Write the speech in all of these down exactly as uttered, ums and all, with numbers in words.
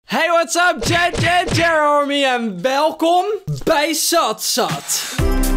Hey, what's up, Jet Jet Jeremy en welkom bij Zat Zat.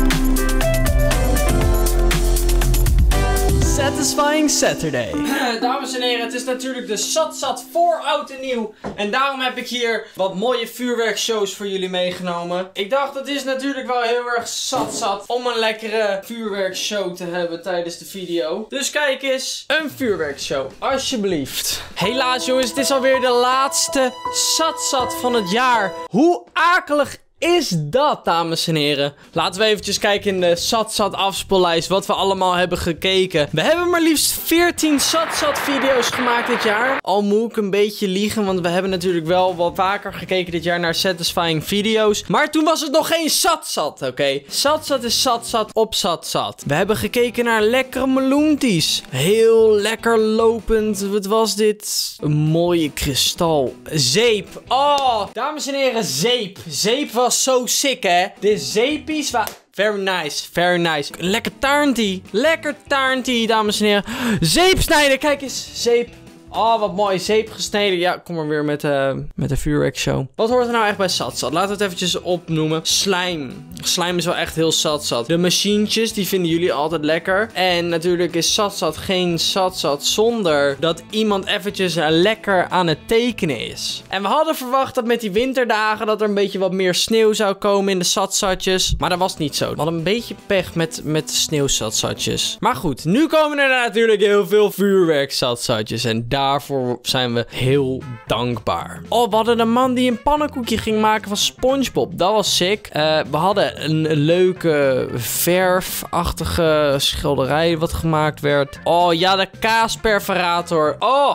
Satisfying Saturday. Dames en heren, het is natuurlijk de Zat Zat voor oud en nieuw. En daarom heb ik hier wat mooie vuurwerkshows voor jullie meegenomen. Ik dacht, het is natuurlijk wel heel erg zat zat om een lekkere vuurwerkshow te hebben tijdens de video. Dus kijk eens, een vuurwerkshow, alsjeblieft. Helaas jongens, het is alweer de laatste Zat Zat van het jaar. Hoe akelig is dat, dames en heren? Laten we eventjes kijken in de Zat Zat afspeellijst wat we allemaal hebben gekeken. We hebben maar liefst veertien Zat Zat video's gemaakt dit jaar. Al moet ik een beetje liegen, want we hebben natuurlijk wel wat vaker gekeken dit jaar naar satisfying video's. Maar toen was het nog geen Zat Zat, oké? Okay? Zat Zat is Zat Zat op Zat Zat. We hebben gekeken naar lekkere meloenties. Heel lekker lopend. Wat was dit? Een mooie kristal. Zeep. Oh, dames en heren, zeep. Zeep was zo sick, hè? De zeepies waren... Very nice, very nice. Lekker taarntie. Lekker taarntie, dames en heren. Zeep snijden, kijk eens. Zeep. Oh, wat mooi. Zeep gesneden. Ja, kom maar weer met, uh, met de vuurwerkshow. Wat hoort er nou echt bij Zat Zat? Laten we het eventjes opnoemen. Slime. Slime is wel echt heel Zat Zat. De machientjes, die vinden jullie altijd lekker. En natuurlijk is Zat Zat geen Zat Zat zonder dat iemand eventjes lekker aan het tekenen is. En we hadden verwacht dat met die winterdagen dat er een beetje wat meer sneeuw zou komen in de Zat Zatjes. Maar dat was niet zo. We hadden een beetje pech met, met de sneeuw Zat Zatjes. Maar goed, nu komen er natuurlijk heel veel vuurwerk Zat Zatjes. En daar Daarvoor zijn we heel dankbaar. Oh, we hadden een man die een pannenkoekje ging maken van SpongeBob. Dat was sick. Uh, we hadden een, een leuke verfachtige schilderij wat gemaakt werd. Oh ja, de kaasperforator. Oh!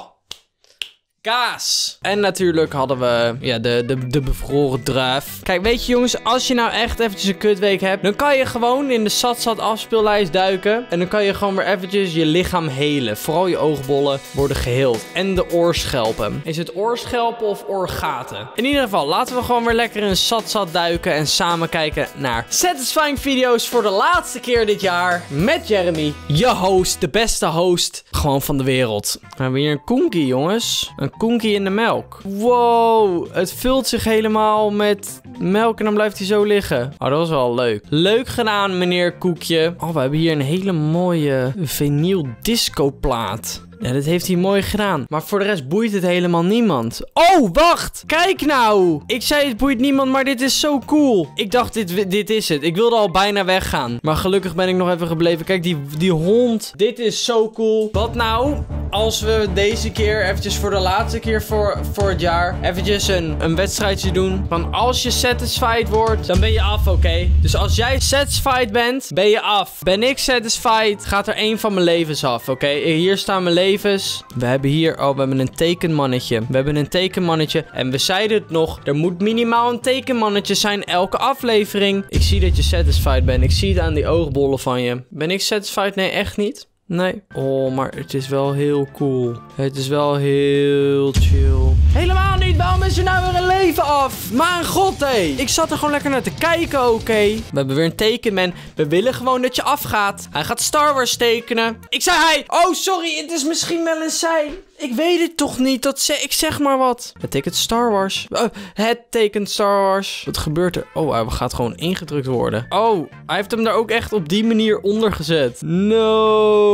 Kaas. En natuurlijk hadden we ja, de, de, de bevroren druif. Kijk, weet je jongens, als je nou echt eventjes een kutweek hebt, dan kan je gewoon in de Zat Zat afspeellijst duiken. En dan kan je gewoon weer eventjes je lichaam helen. Vooral je oogbollen worden geheeld. En de oorschelpen. Is het oorschelpen of oorgaten? In ieder geval, laten we gewoon weer lekker in Zat Zat duiken en samen kijken naar satisfying video's voor de laatste keer dit jaar. Met Jeremy, je host, de beste host gewoon van de wereld. We hebben hier een koenkie, jongens. Een koenkie in de melk. Wow, het vult zich helemaal met melk en dan blijft hij zo liggen. Oh, dat was wel leuk. Leuk gedaan, meneer Koekje. Oh, we hebben hier een hele mooie vinyl disco plaat. Ja, dat heeft hij mooi gedaan. Maar voor de rest boeit het helemaal niemand. Oh, wacht! Kijk nou! Ik zei het boeit niemand, maar dit is zo cool. Ik dacht, dit, dit is het. Ik wilde al bijna weggaan. Maar gelukkig ben ik nog even gebleven. Kijk, die, die hond. Dit is zo cool. Wat nou als we deze keer, eventjes voor de laatste keer voor, voor het jaar, eventjes een, een wedstrijdje doen. Van als je satisfied wordt, dan ben je af, oké? Okay? Dus als jij satisfied bent, ben je af. Ben ik satisfied, gaat er één van mijn levens af, oké? Okay? Hier staan mijn levens. We hebben hier, oh, we hebben een tekenmannetje. We hebben een tekenmannetje. En we zeiden het nog, er moet minimaal een tekenmannetje zijn elke aflevering. Ik zie dat je satisfied bent. Ik zie het aan die oogbollen van je. Ben ik satisfied? Nee, echt niet. Nee. Oh, maar het is wel heel cool. Het is wel heel chill. Helemaal niet. Waarom is er nou weer een leven af? Mijn god, hé. Hey. Ik zat er gewoon lekker naar te kijken, oké. Okay. We hebben weer een tekenman. We willen gewoon dat je afgaat. Hij gaat Star Wars tekenen. Ik zei hij. Oh, sorry. Het is misschien wel een zij. Ik weet het toch niet. Dat ze ik zeg maar wat. Het tekent Star Wars. Oh, het tekent Star Wars. Wat gebeurt er? Oh, hij gaat gewoon ingedrukt worden. Oh, hij heeft hem daar ook echt op die manier onder gezet. No.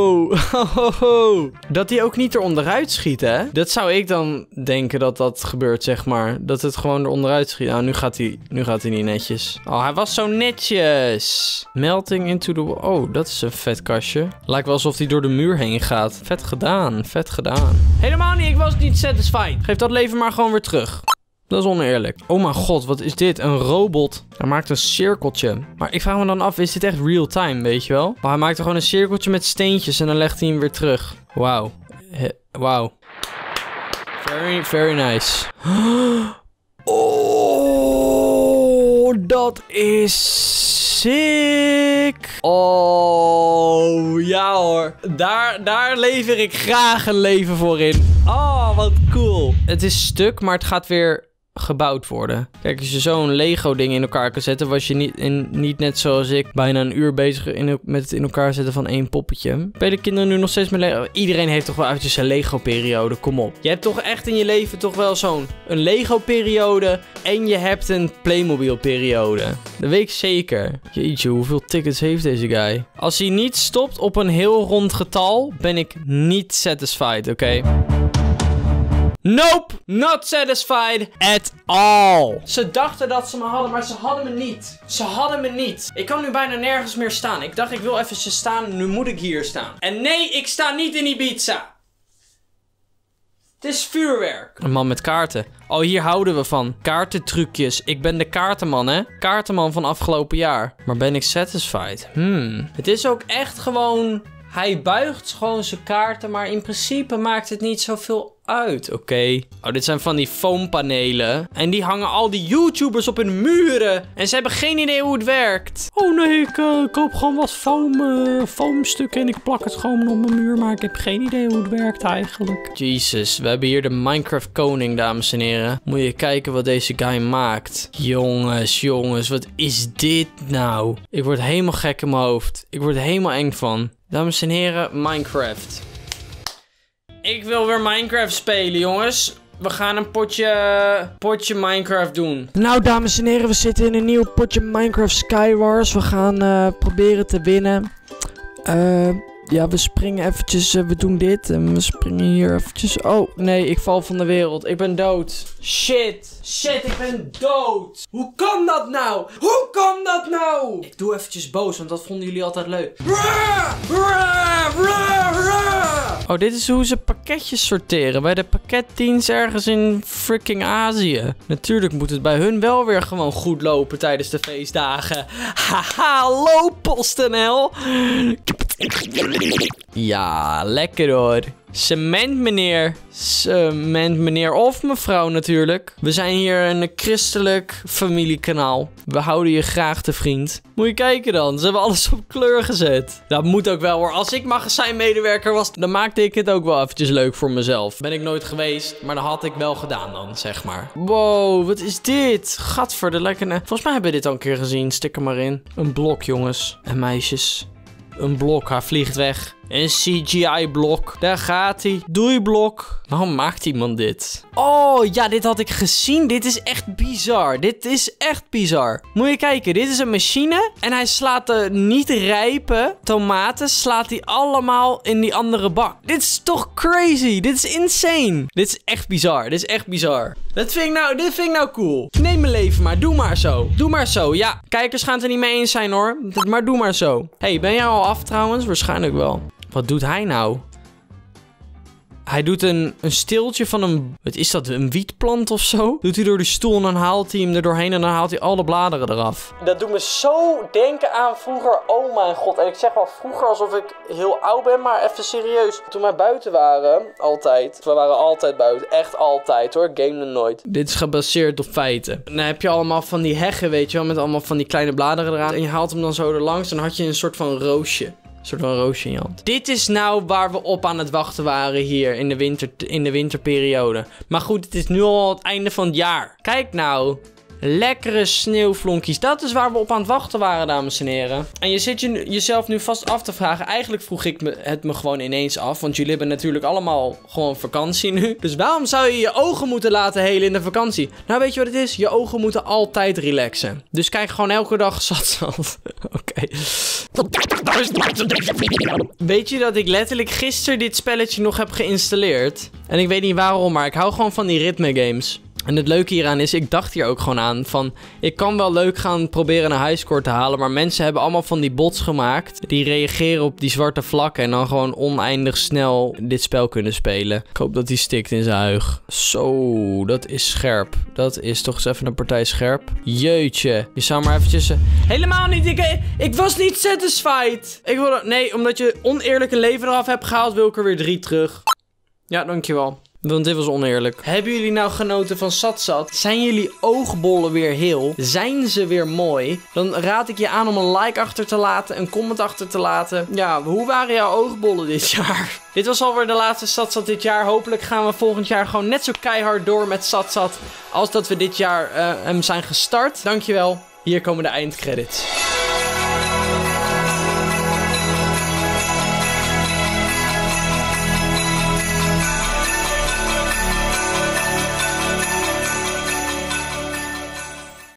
Dat hij ook niet eronderuit schiet, hè? Dat zou ik dan denken dat dat gebeurt, zeg maar. Dat het gewoon eronderuit schiet. Nou, nu gaat hij, nu gaat hij niet netjes. Oh, hij was zo netjes. Melting into the... Oh, dat is een vet kastje. Lijkt wel alsof hij door de muur heen gaat. Vet gedaan, vet gedaan. Helemaal niet, ik was niet satisfied. Geef dat leven maar gewoon weer terug. Dat is oneerlijk. Oh mijn god, wat is dit? Een robot. Hij maakt een cirkeltje. Maar ik vraag me dan af, is dit echt real time, weet je wel? Maar hij maakt er gewoon een cirkeltje met steentjes en dan legt hij hem weer terug. Wauw. Wauw. Very, very nice. Oh, dat is sick. Oh, ja hoor. Daar, daar lever ik graag een leven voor in. Oh, wat cool. Het is stuk, maar het gaat weer gebouwd worden. Kijk, als je zo'n Lego ding in elkaar kan zetten, was je niet, in, niet net zoals ik bijna een uur bezig in, met het in elkaar zetten van één poppetje. Spelen kinderen nu nog steeds met Lego? Iedereen heeft toch wel eventjes een Lego periode, kom op. Je hebt toch echt in je leven toch wel zo'n een Lego periode en je hebt een Playmobil periode. Dat weet ik zeker. Jeetje, hoeveel tickets heeft deze guy? Als hij niet stopt op een heel rond getal, ben ik niet satisfied, oké? Okay? Nope, not satisfied at all. Ze dachten dat ze me hadden, maar ze hadden me niet. Ze hadden me niet. Ik kan nu bijna nergens meer staan. Ik dacht, ik wil even staan, nu moet ik hier staan. En nee, ik sta niet in Ibiza. Het is vuurwerk. Een man met kaarten. Oh, hier houden we van. Kaartentrucjes. Ik ben de kaartenman, hè? Kaartenman van afgelopen jaar. Maar ben ik satisfied? Hmm. Het is ook echt gewoon... Hij buigt gewoon zijn kaarten, maar in principe maakt het niet zoveel uit, oké? Okay. Oh, dit zijn van die foampanelen. En die hangen al die YouTubers op hun muren. En ze hebben geen idee hoe het werkt. Oh nee, ik uh, koop gewoon wat foam, uh, foamstukken en ik plak het gewoon op mijn muur. Maar ik heb geen idee hoe het werkt eigenlijk. Jezus, we hebben hier de Minecraft koning, dames en heren. Moet je kijken wat deze guy maakt. Jongens, jongens, wat is dit nou? Ik word helemaal gek in mijn hoofd. Ik word er helemaal eng van. Dames en heren, Minecraft. Ik wil weer Minecraft spelen, jongens. We gaan een potje, potje Minecraft doen. Nou, dames en heren, we zitten in een nieuw potje Minecraft Skywars. We gaan uh, proberen te winnen. Uh, ja, we springen eventjes, uh, we doen dit. En we springen hier eventjes. Oh, nee, ik val van de wereld. Ik ben dood. Shit. Shit, ik ben dood. Hoe kan dat nou? Hoe kan dat nou? Ik doe eventjes boos, want dat vonden jullie altijd leuk. Oh, dit is hoe ze pakketjes sorteren. Bij de pakketdienst ergens in freaking Azië. Natuurlijk moet het bij hun wel weer gewoon goed lopen tijdens de feestdagen. Haha, hallo PostNL. Ja, lekker hoor. Cement meneer. Cement meneer of mevrouw natuurlijk. We zijn hier een christelijk familiekanaal. We houden je graag te vriend. Moet je kijken dan. Ze hebben alles op kleur gezet. Dat moet ook wel hoor. Als ik magazijnmedewerker was, dan maakte ik het ook wel eventjes leuk voor mezelf. Ben ik nooit geweest, maar dat had ik wel gedaan dan, zeg maar. Wow, wat is dit? Gadver, lekker. Volgens mij hebben we dit al een keer gezien. Stik er maar in. Een blok, jongens en meisjes. Een blok, hij vliegt weg. Een C G I-blok. Daar gaat hij. Doei, blok. Waarom maakt iemand dit? Oh, ja, dit had ik gezien. Dit is echt bizar. Dit is echt bizar. Moet je kijken, dit is een machine. En hij slaat de niet rijpe tomaten, slaat hij allemaal in die andere bak. Dit is toch crazy? Dit is insane. Dit is echt bizar. Dit is echt bizar. Dat vind ik nou, dit vind ik nou cool. Neem mijn leven maar. Doe maar zo. Doe maar zo. Ja, kijkers gaan het er niet mee eens zijn hoor. Maar doe maar zo. Hey, ben jij al af trouwens? Waarschijnlijk wel. Wat doet hij nou? Hij doet een, een steeltje van een... Wat is dat? Een wietplant of zo? Doet hij door de stoel en dan haalt hij hem er doorheen en dan haalt hij alle bladeren eraf. Dat doet me zo denken aan vroeger. Oh mijn god. En ik zeg wel vroeger alsof ik heel oud ben, maar even serieus. Toen wij buiten waren, altijd. We waren altijd buiten. Echt altijd hoor. Gameden nooit. Dit is gebaseerd op feiten. Dan heb je allemaal van die heggen, weet je wel, met allemaal van die kleine bladeren eraan. En je haalt hem dan zo erlangs en dan had je een soort van roosje. Een soort van roosje in je hand. Dit is nou waar we op aan het wachten waren hier in de, winter, in de winterperiode. Maar goed, het is nu al het einde van het jaar. Kijk nou. Lekkere sneeuwvlonkies. Dat is waar we op aan het wachten waren, dames en heren. En je zit je, jezelf nu vast af te vragen. Eigenlijk vroeg ik me, het me gewoon ineens af. Want jullie hebben natuurlijk allemaal gewoon vakantie nu. Dus waarom zou je je ogen moeten laten helen in de vakantie? Nou, weet je wat het is? Je ogen moeten altijd relaxen. Dus kijk gewoon elke dag zat zat. Oké. Weet je dat ik letterlijk gisteren dit spelletje nog heb geïnstalleerd? En ik weet niet waarom, maar ik hou gewoon van die ritme games. En het leuke hieraan is, ik dacht hier ook gewoon aan van... Ik kan wel leuk gaan proberen een highscore te halen... maar mensen hebben allemaal van die bots gemaakt... die reageren op die zwarte vlakken... en dan gewoon oneindig snel dit spel kunnen spelen. Ik hoop dat die stikt in zijn huig. Zo, dat is scherp. Dat is toch eens even een partij scherp. Jeetje. Je zou maar eventjes... Uh... Helemaal niet, ik, ik was niet satisfied. Ik wil... Nee, omdat je oneerlijk een leven eraf hebt gehaald... wil ik er weer drie terug. Ja, dankjewel. Want dit was oneerlijk. Hebben jullie nou genoten van SatSat? Zijn jullie oogbollen weer heel? Zijn ze weer mooi? Dan raad ik je aan om een like achter te laten, een comment achter te laten. Ja, hoe waren jouw oogbollen dit jaar? Dit was alweer de laatste SatSat dit jaar. Hopelijk gaan we volgend jaar gewoon net zo keihard door met SatSat als dat we dit jaar uh, hem zijn gestart. Dankjewel. Hier komen de eindcredits.